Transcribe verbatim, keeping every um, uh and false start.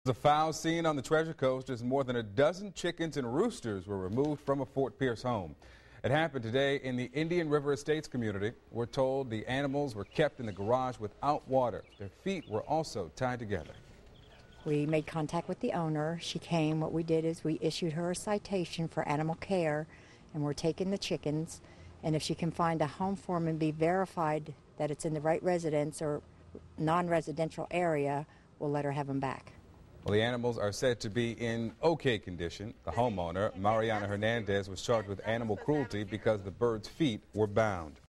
The fowl seen on the Treasure Coast as more than a dozen chickens and roosters were removed from a Fort Pierce home. It happened today in the Indian River Estates community. We're told the animals were kept in the garage without water. Their feet were also tied together. We made contact with the owner. She came. What we did is we issued her a citation for animal care, and we're taking the chickens. And if she can find a home for them and be verified that it's in the right residence or non-residential area, we'll let her have them back. Well, the animals are said to be in okay condition. The homeowner, Mariana Hernandez, was charged with animal cruelty because the birds' feet were bound.